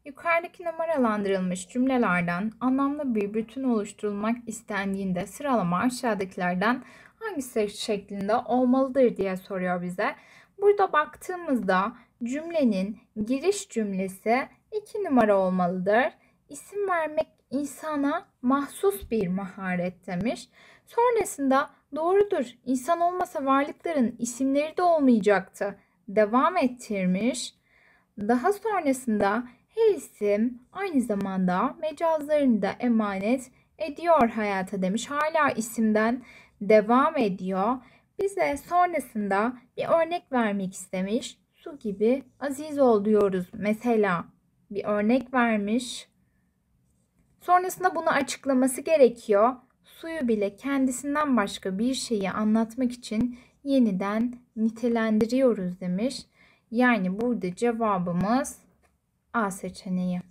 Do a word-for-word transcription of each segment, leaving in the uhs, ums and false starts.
Yukarıdaki numaralandırılmış cümlelerden anlamlı bir bütün oluşturulmak istendiğinde sıralama aşağıdakilerden hangisi şeklinde olmalıdır diye soruyor bize. Burada baktığımızda cümlenin giriş cümlesi iki numara olmalıdır. İsim vermek insana mahsus bir maharet demiş. Sonrasında doğrudur, insan olmasa varlıkların isimleri de olmayacaktı devam ettirmiş. Daha sonrasında her isim aynı zamanda mecazlarını da emanet ediyor hayata demiş. Hala isimden devam ediyor. Bize sonrasında bir örnek vermek istemiş. Su gibi aziz ol diyoruz. Mesela bir örnek vermiş. Sonrasında bunu açıklaması gerekiyor. Suyu bile kendisinden başka bir şeyi anlatmak için yeniden nitelendiriyoruz demiş. Yani burada cevabımız A seçeneği.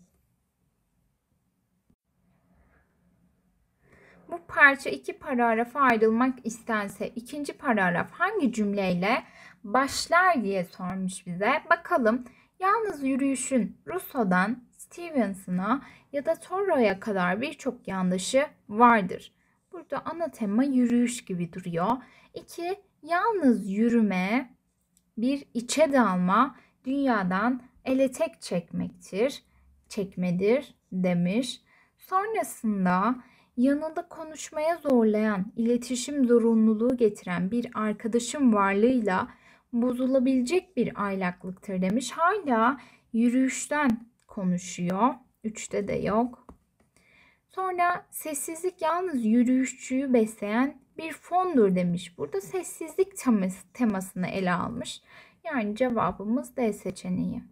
Bu parça iki paragrafa ayrılmak istense ikinci paragraf hangi cümleyle başlar diye sormuş bize. Bakalım, yalnız yürüyüşün Rousseau'dan Stevenson'a ya da Thoreau'ya kadar birçok yanlışı vardır. Burada ana tema yürüyüş gibi duruyor. İki, yalnız yürüme bir içe dalma, dünyadan ele tek çekmektir, çekmedir demiş. Sonrasında yanında konuşmaya zorlayan, iletişim zorunluluğu getiren bir arkadaşın varlığıyla bozulabilecek bir aylaklıktır demiş. Hala yürüyüşten konuşuyor. Üçte de yok. Sonra sessizlik yalnız yürüyüşçüyü besleyen bir fondur demiş. Burada sessizlik teması, temasını ele almış. Yani cevabımız D seçeneği.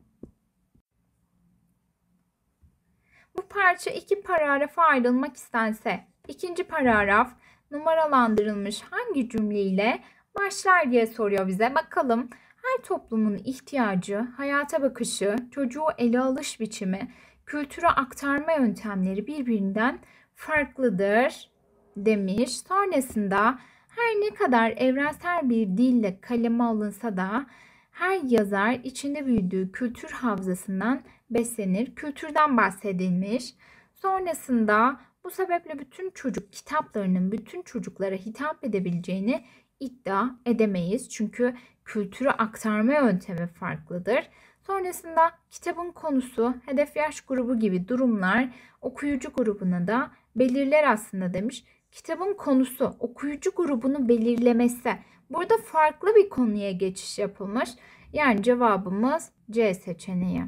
Bu parça iki paragrafa ayrılmak istense ikinci paragraf numaralandırılmış hangi cümleyle başlar diye soruyor bize. Bakalım, her toplumun ihtiyacı, hayata bakışı, çocuğu ele alış biçimi, kültüre aktarma yöntemleri birbirinden farklıdır demiş. Sonrasında her ne kadar evrensel bir dille kaleme alınsa da her yazar içinde büyüdüğü kültür havzasından beslenir. Kültürden bahsedilmiş. Sonrasında bu sebeple bütün çocuk kitaplarının bütün çocuklara hitap edebileceğini iddia edemeyiz. Çünkü kültürü aktarma yöntemi farklıdır. Sonrasında kitabın konusu, hedef yaş grubu gibi durumlar okuyucu grubuna da belirler aslında demiş. Kitabın konusu, okuyucu grubunu belirlemesi. Burada farklı bir konuya geçiş yapılmış. Yani cevabımız C seçeneği.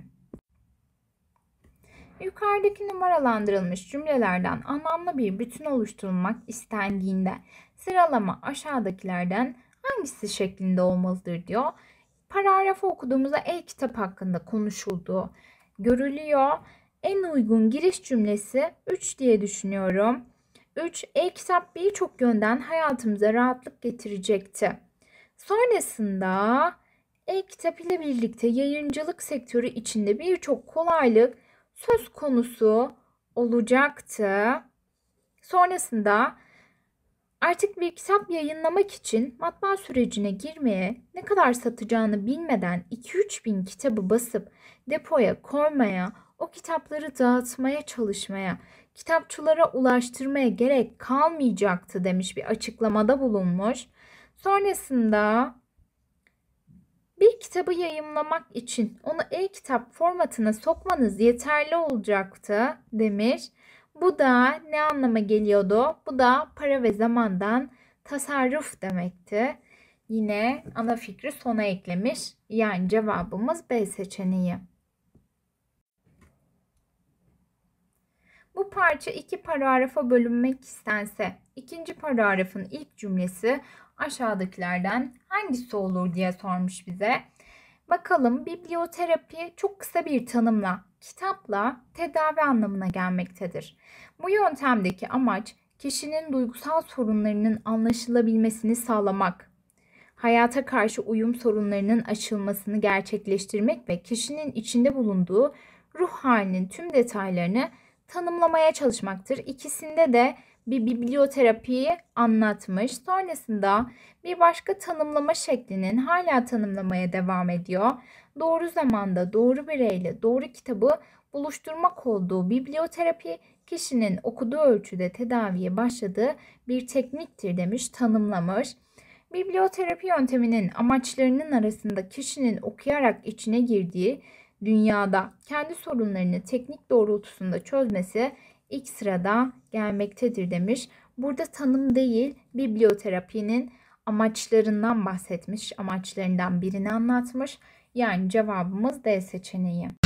Yukarıdaki numaralandırılmış cümlelerden anlamlı bir bütün oluşturulmak istendiğinde sıralama aşağıdakilerden hangisi şeklinde olmalıdır diyor. Paragrafı okuduğumuzda e-kitap hakkında konuşulduğu görülüyor. En uygun giriş cümlesi üç diye düşünüyorum. üç. E-kitap birçok yönden hayatımıza rahatlık getirecekti. Sonrasında e-kitap ile birlikte yayıncılık sektörü içinde birçok kolaylık söz konusu olacaktı. Sonrasında artık bir kitap yayınlamak için matbaa sürecine girmeye, ne kadar satacağını bilmeden iki üç bin kitabı basıp depoya koymaya, o kitapları dağıtmaya çalışmaya, kitapçılara ulaştırmaya gerek kalmayacaktı demiş, bir açıklamada bulunmuş. Sonrasında bir kitabı yayımlamak için onu e-kitap formatına sokmanız yeterli olacaktı demiş. Bu da ne anlama geliyordu? Bu da para ve zamandan tasarruf demekti. Yine ana fikri sona eklemiş. Yani cevabımız B seçeneği. Bu parça iki paragrafa bölünmek istense ikinci paragrafın ilk cümlesi aşağıdakilerden hangisi olur diye sormuş bize. Bakalım, biblioterapi çok kısa bir tanımla kitapla tedavi anlamına gelmektedir. Bu yöntemdeki amaç kişinin duygusal sorunlarının anlaşılabilmesini sağlamak, hayata karşı uyum sorunlarının aşılmasını gerçekleştirmek ve kişinin içinde bulunduğu ruh halinin tüm detaylarını tanımlamaya çalışmaktır. İkisinde de bir biblioterapiyi anlatmış. Sonrasında bir başka tanımlama şeklinin hala tanımlamaya devam ediyor. Doğru zamanda, doğru bireyle, doğru kitabı buluşturmak olduğu biblioterapi, kişinin okuduğu ölçüde tedaviye başladığı bir tekniktir demiş, tanımlamış. Biblioterapi yönteminin amaçlarının arasında kişinin okuyarak içine girdiği dünyada kendi sorunlarını teknik doğrultusunda çözmesi ilk sırada gelmektedir demiş. Burada tanım değil, biblioterapinin amaçlarından bahsetmiş, amaçlarından birini anlatmış. Yani cevabımız D seçeneği.